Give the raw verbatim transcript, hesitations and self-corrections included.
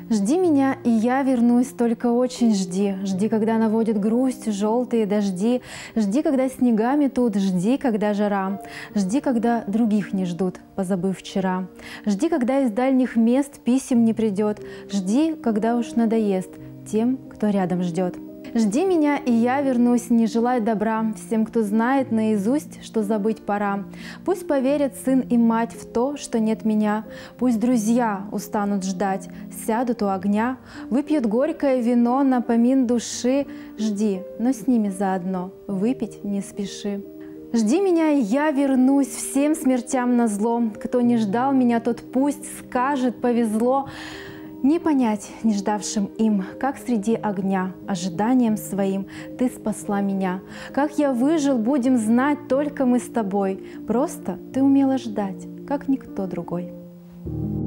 Жди меня, и я вернусь, только очень жди. Жди, когда наводит грусть желтые дожди. Жди, когда снегами тут, жди, когда жара. Жди, когда других не ждут, позабыв вчера. Жди, когда из дальних мест писем не придет. Жди, когда уж надоест тем, кто рядом ждет. Жди меня, и я вернусь, не желай добра всем, кто знает наизусть, что забыть пора. Пусть поверят сын и мать в то, что нет меня. Пусть друзья устанут ждать, сядут у огня, выпьют горькое вино на помин души. Жди, но с ними заодно выпить не спеши. Жди меня, и я вернусь всем смертям назло. Кто не ждал меня, тот пусть скажет: повезло. Не понять не ждавшим им, как среди огня ожиданием своим ты спасла меня. Как я выжил, будем знать только мы с тобой. Просто ты умела ждать, как никто другой.